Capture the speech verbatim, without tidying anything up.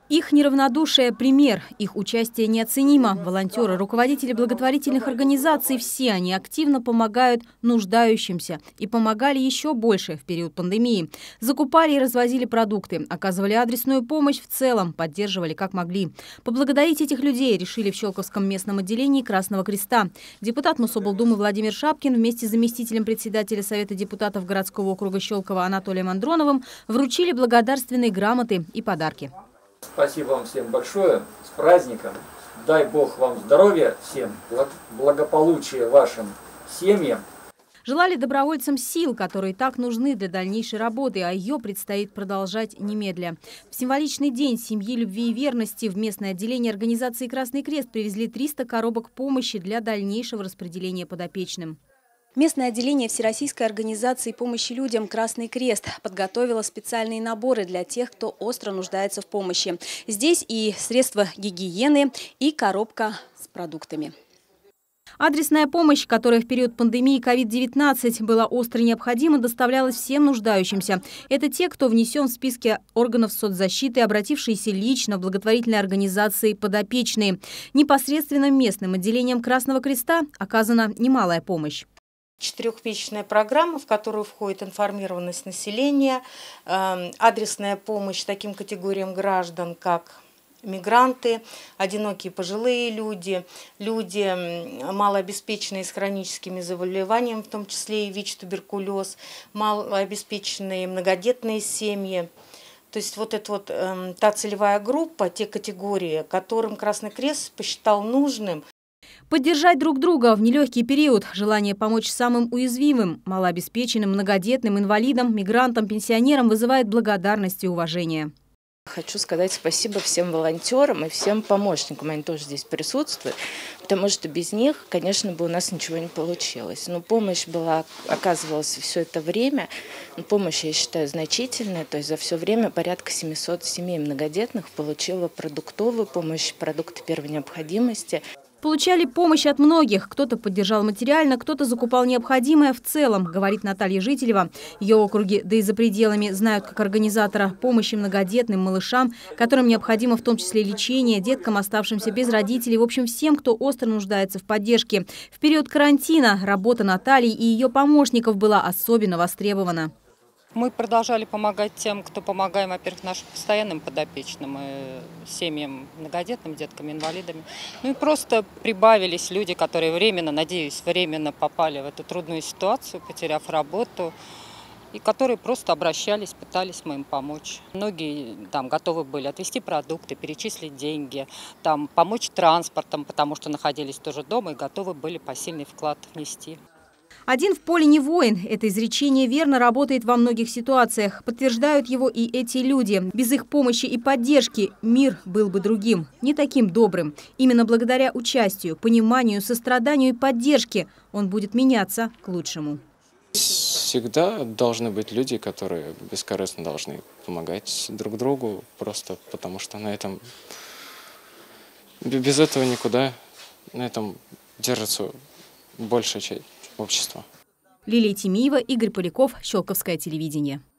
Их неравнодушие – пример, их участие неоценимо. Волонтеры, руководители благотворительных организаций – все они активно помогают нуждающимся и помогали еще больше в период пандемии. Закупали и развозили продукты, оказывали адресную помощь в целом, поддерживали как могли. Поблагодарить этих людей решили в Щелковском местном отделении Красного Креста. Депутат Мособлдумы Владимир Шапкин вместе с заместителем председателя Совета депутатов городского округа Щелково Анатолием Андроновым вручили благодарственные грамоты и подарки. Спасибо вам всем большое, с праздником. Дай Бог вам здоровья всем, благополучия вашим семьям. Желали добровольцам сил, которые так нужны для дальнейшей работы, а ее предстоит продолжать немедля. В символичный день семьи любви и верности в местное отделение организации «Красный Крест» привезли триста коробок помощи для дальнейшего распределения подопечным. Местное отделение Всероссийской организации помощи людям «Красный Крест» подготовило специальные наборы для тех, кто остро нуждается в помощи. Здесь и средства гигиены, и коробка с продуктами. Адресная помощь, которая в период пандемии ковид девятнадцать была остро необходима, доставлялась всем нуждающимся. Это те, кто внесен в списки органов соцзащиты, обратившиеся лично в благотворительные организации подопечные. Непосредственно местным отделением Красного Креста оказана немалая помощь. Четырехмесячная программа, в которую входит информированность населения, адресная помощь таким категориям граждан, как мигранты, одинокие пожилые люди, люди малообеспеченные с хроническими заболеваниями, в том числе и ВИЧ, туберкулез, малообеспеченные многодетные семьи. То есть вот эта вот э, та целевая группа, те категории, которым Красный Крест посчитал нужным. Поддержать друг друга в нелегкий период, желание помочь самым уязвимым, малообеспеченным, многодетным, инвалидам, мигрантам, пенсионерам вызывает благодарность и уважение. Хочу сказать спасибо всем волонтерам и всем помощникам, они тоже здесь присутствуют, потому что без них, конечно, бы у нас ничего не получилось. Но помощь была, оказывалась все это время, помощь, я считаю, значительная, то есть за все время порядка семисот семей многодетных получила продуктовую помощь, продукты первой необходимости. Получали помощь от многих. Кто-то поддержал материально, кто-то закупал необходимое в целом, говорит Наталья Жителева. Ее округи, да и за пределами, знают как организатора помощи многодетным малышам, которым необходимо в том числе лечение, деткам, оставшимся без родителей, в общем, всем, кто остро нуждается в поддержке. В период карантина работа Натальи и ее помощников была особенно востребована. Мы продолжали помогать тем, кто помогаем, во-первых, нашим постоянным подопечным, и семьям, многодетным, деткам, инвалидами. Ну и просто прибавились люди, которые временно, надеюсь, временно попали в эту трудную ситуацию, потеряв работу, и которые просто обращались, пытались мы им помочь. Многие там готовы были отвезти продукты, перечислить деньги, там, помочь транспортом, потому что находились тоже дома и готовы были посильный вклад внести. «Один в поле не воин» – это изречение верно работает во многих ситуациях. Подтверждают его и эти люди. Без их помощи и поддержки мир был бы другим, не таким добрым. Именно благодаря участию, пониманию, состраданию и поддержке он будет меняться к лучшему. Всегда должны быть люди, которые бескорыстно должны помогать друг другу, просто потому что на этом, без этого никуда, на этом держится большая часть общества. Лилия Тимиева, Игорь Поляков, Щелковское телевидение.